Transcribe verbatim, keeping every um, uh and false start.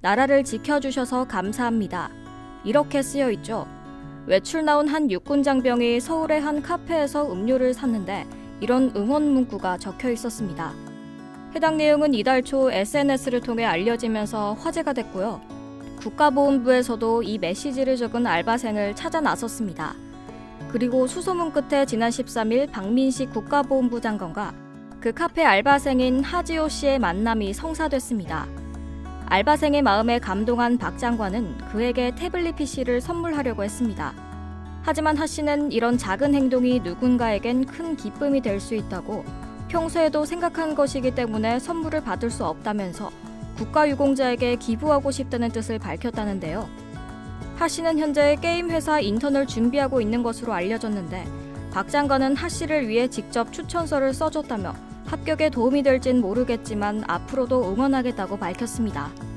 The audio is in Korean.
나라를 지켜주셔서 감사합니다. 이렇게 쓰여 있죠. 외출 나온 한 육군 장병이 서울의 한 카페에서 음료를 샀는데 이런 응원 문구가 적혀 있었습니다. 해당 내용은 이달 초 에스엔에스를 통해 알려지면서 화제가 됐고요. 국가보훈부에서도 이 메시지를 적은 알바생을 찾아 나섰습니다. 그리고 수소문 끝에 지난 십삼 일 박민식 국가보훈부 장관과 그 카페 알바생인 하지호 씨의 만남이 성사됐습니다. 알바생의 마음에 감동한 박 장관은 그에게 태블릿 피시를 선물하려고 했습니다. 하지만 하 씨는 이런 작은 행동이 누군가에겐 큰 기쁨이 될 수 있다고 평소에도 생각한 것이기 때문에 선물을 받을 수 없다면서 국가유공자에게 기부하고 싶다는 뜻을 밝혔다는데요. 하 씨는 현재 게임 회사 인턴을 준비하고 있는 것으로 알려졌는데 박 장관은 하 씨를 위해 직접 추천서를 써줬다며 합격에 도움이 될진 모르겠지만 앞으로도 응원하겠다고 밝혔습니다.